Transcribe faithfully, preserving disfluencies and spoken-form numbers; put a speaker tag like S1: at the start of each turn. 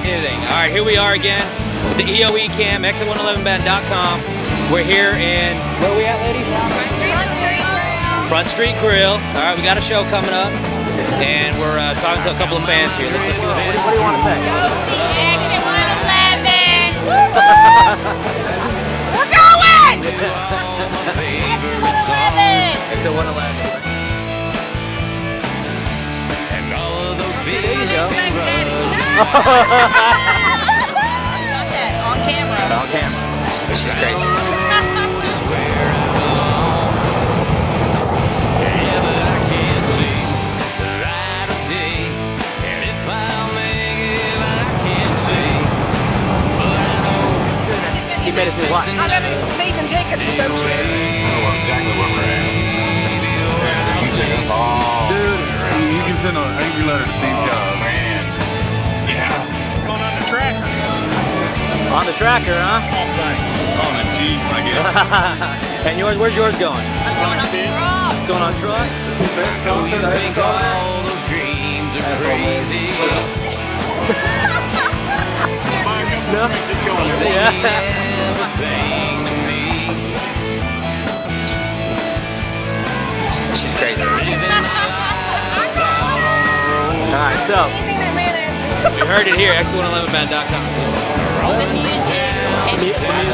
S1: anything. All right, here we are again with the E O E cam, X one eleven band dot com. We're here in, where are we at, ladies?
S2: Front Street, Front Street Grill.
S1: Front Street Grill. All right, we got a show coming up, and we're uh, talking to a couple of fans here. Let's, let's see what, what, do, what do you want to say?
S2: Go see X one eleven. We're going! X one eleven.
S1: X one eleven. There you go.
S2: Got that on camera.
S1: On camera. This is crazy. He made us do what?
S2: I got season tickets associated.
S3: I know exactly where we're at. Yeah, so you take us all.
S4: Dude, you can send an angry letter to Steve Jobs.
S3: Oh, man. Yeah. Going on the tracker.
S1: On the tracker, huh?
S3: On the Jeep, I guess.
S1: And yours, where's yours going?
S2: I'm going on the truck.
S1: It's going on truck?
S3: Best concert I ever saw. All those dreams are crazy.
S1: No?
S3: Just going
S1: Yeah.
S3: everything to me.
S1: She's crazy. Alright, so we heard it here, X one eleven band dot com. So
S2: The music.
S1: the, the